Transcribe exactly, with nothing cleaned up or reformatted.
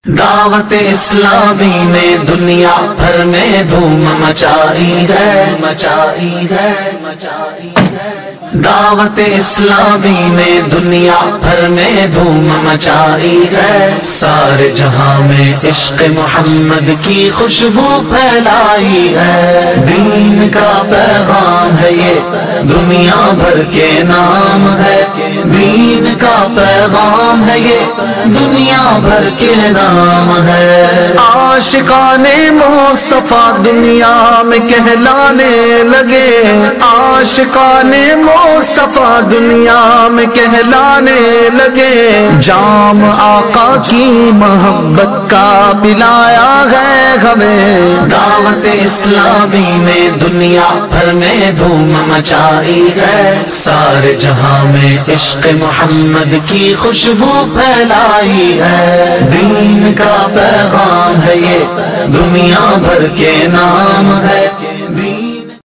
دعوت اسلامی نے دنیا بھر میں دھوم مچائی ہے مچائی ہے مچائی ہے دعوت اسلامی نے دنیا بھر میں دھوم مچائی ہے سارے جہاں میں عشق محمد کی خوشبو پھیلائی ہے دین کا پیغام ہے یہ دنیا بھر کے نام ہے دین کا پیغام ہے یہ دنیا بھر کے نام ہے عاشقان مصطفیٰ دنیا میں کہلانے لگے عاشقان مصطفیٰ دنیا میں کہلانے لگے جام آقا کی محبت کا پلایا ہے ہمیں دعوت اسلامی نے دنیا بھر میں دھوم مچائی ہے سارے جہاں میں عشق محمد کی خوشبو پھیلائی ہے دین کا پیغام ہے یہ دنیا بھر کے نام ہے